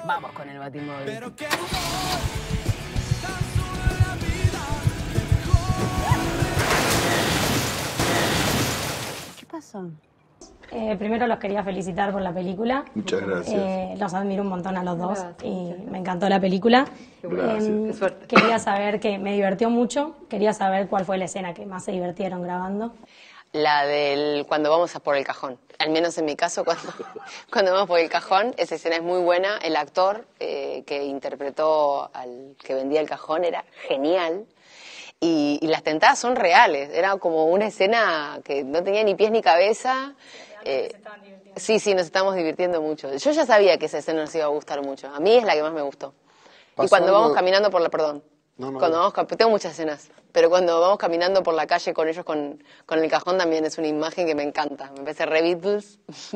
Vamos con el Batimóvil. Pero que ¿Qué pasó? Primero los quería felicitar por la película. Muchas gracias. Los admiro un montón a los dos y me encantó la película. Gracias. Quería saber que me divirtió mucho. Quería saber cuál fue la escena que más se divirtieron grabando. La del cuando vamos a por el cajón. Al menos en mi caso, cuando vamos por el cajón, esa escena es muy buena. El actor que interpretó al que vendía el cajón era genial. Y las tentadas son reales. Era como una escena que no tenía ni pies ni cabeza. Sí, nos estamos divirtiendo mucho. Yo ya sabía que esa escena nos iba a gustar mucho. A mí es la que más me gustó. Y cuando vamos caminando por la... Perdón. Tengo muchas escenas, pero cuando vamos caminando por la calle con ellos con el cajón también es una imagen que me encanta. Me parece re Beatles.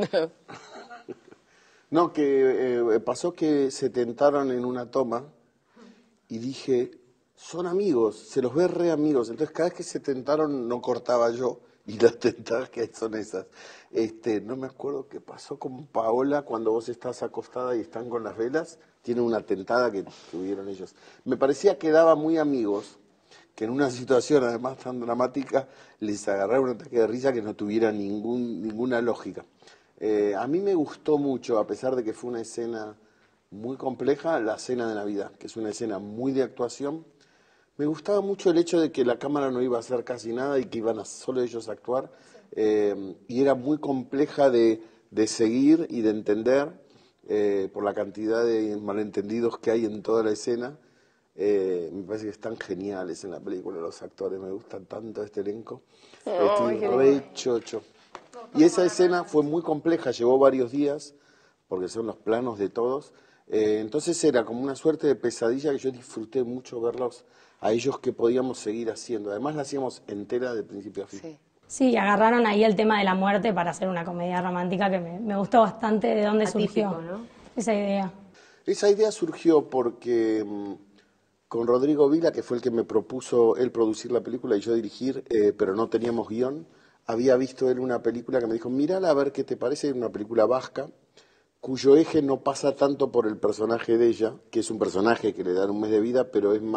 No, que pasó que se tentaron en una toma y dije, son amigos, se los ve re amigos. Entonces cada vez que se tentaron no cortaba yo y las tentadas que hay son esas. No me acuerdo qué pasó con Paola cuando vos estás acostada y están con las velas. Tiene una tentada que tuvieron ellos. Me parecía que daba muy amigos, que en una situación además tan dramática les agarraba un ataque de risa que no tuviera ninguna lógica. A mí me gustó mucho, a pesar de que fue una escena muy compleja, la cena de Navidad, que es una escena muy de actuación. Me gustaba mucho el hecho de que la cámara no iba a hacer casi nada y que iban a solo ellos a actuar. Y era muy compleja de seguir y de entender. Por la cantidad de malentendidos que hay en toda la escena. Me parece que están geniales en la película los actores, me gustan tanto este elenco. Estoy re chocho. Y esa escena fue muy compleja, llevó varios días, porque son los planos de todos. Entonces era como una suerte de pesadilla que yo disfruté mucho verlos a ellos que podíamos seguir haciendo. Además la hacíamos entera de principio a fin. Sí. Sí, agarraron ahí el tema de la muerte para hacer una comedia romántica que me gustó bastante. ¿De dónde surgió, ¿no? esa idea? Esa idea surgió porque con Rodrigo Vila, que fue el que me propuso él producir la película y yo dirigir, pero no teníamos guión, había visto él una película que me dijo, mírala a ver qué te parece, una película vasca, cuyo eje no pasa tanto por el personaje de ella, que es un personaje que le dan un mes de vida, pero es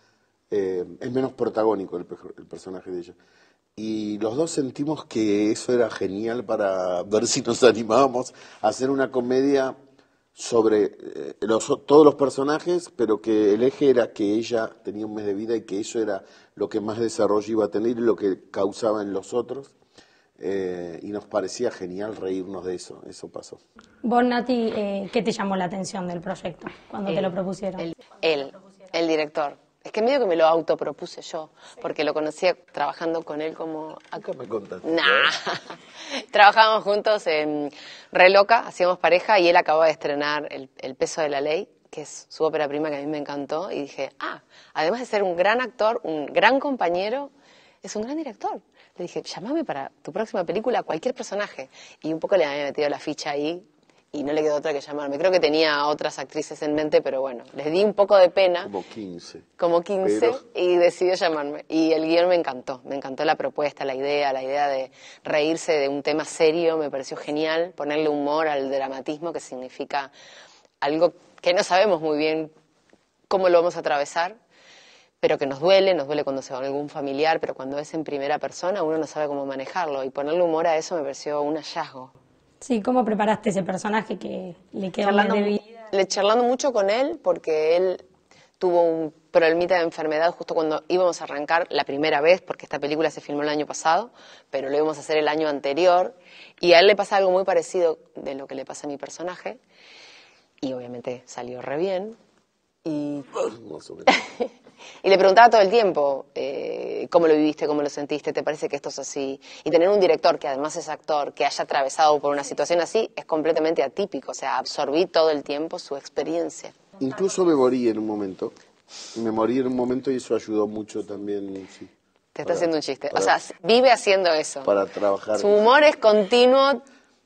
menos protagónico el personaje de ella. Y los dos sentimos que eso era genial para ver si nos animábamos a hacer una comedia sobre todos los personajes, pero que el eje era que ella tenía un mes de vida y que eso era lo que más desarrollo iba a tener y lo que causaba en los otros. Y nos parecía genial reírnos de eso, eso pasó. Vos, Nati, ¿qué te llamó la atención del proyecto cuando te lo propusieron? El director. Es que medio que me lo autopropuse yo, porque lo conocía trabajando con él como... Nunca me contaste. Nah. Trabajábamos juntos en Re Loca, hacíamos pareja y él acababa de estrenar El peso de la ley, que es su ópera prima que a mí me encantó, y dije, además de ser un gran actor, un gran compañero, es un gran director. Le dije, llámame para tu próxima película cualquier personaje. Y un poco le había metido la ficha ahí y no le quedó otra que llamarme. Creo que tenía otras actrices en mente, pero bueno, les di un poco de pena. Como 15, pero... y decidió llamarme. Y el guión me encantó la propuesta, la idea de reírse de un tema serio, me pareció genial, ponerle humor al dramatismo, que significa algo que no sabemos muy bien cómo lo vamos a atravesar, pero que nos duele cuando se va algún familiar, pero cuando es en primera persona uno no sabe cómo manejarlo, y ponerle humor a eso me pareció un hallazgo. Sí, ¿cómo preparaste ese personaje que le quedó más de vida? Charlando mucho con él, porque él tuvo un problemita de enfermedad justo cuando íbamos a arrancar la primera vez, porque esta película se filmó el año pasado, pero lo íbamos a hacer el año anterior, y a él le pasa algo muy parecido de lo que le pasa a mi personaje, y obviamente salió re bien, y le preguntaba todo el tiempo cómo lo viviste, cómo lo sentiste, ¿te parece que esto es así? Y tener un director que además es actor, que haya atravesado por una situación así, es completamente atípico. O sea, absorbí todo el tiempo su experiencia. Incluso me morí en un momento. Y eso ayudó mucho también. Sí, te está haciendo un chiste. O sea, vive haciendo eso. Para trabajar. Su humor es continuo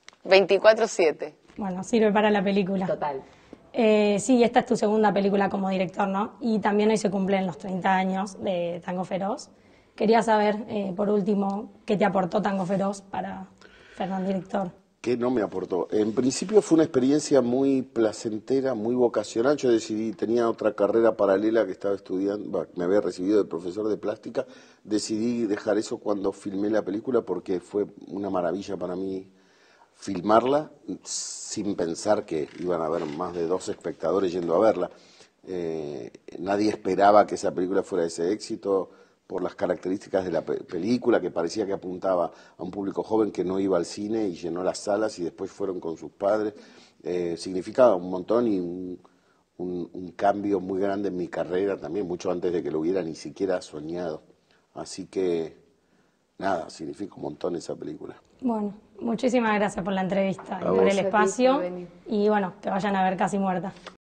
24/7. Bueno, sirve para la película. Total. Sí, esta es tu segunda película como director, ¿no? Y también hoy se cumplen los 30 años de Tango Feroz. Quería saber, por último, qué te aportó Tango Feroz para Fernán, director. ¿Qué no me aportó? En principio fue una experiencia muy placentera, muy vocacional. Yo decidí, tenía otra carrera paralela que estaba estudiando, me había recibido de profesor de plástica. Decidí dejar eso cuando filmé la película porque fue una maravilla para mí filmarla sin pensar que iban a haber más de 2 espectadores yendo a verla. Nadie esperaba que esa película fuera ese éxito por las características de la película, que parecía que apuntaba a un público joven que no iba al cine y llenó las salas y después fueron con sus padres. Significaba un montón y un cambio muy grande en mi carrera también, mucho antes de que lo hubiera ni siquiera soñado. Así que, nada, significa un montón esa película. Bueno, muchísimas gracias por la entrevista y A por vos. el espacio. Y bueno, que vayan a ver Casi Muerta.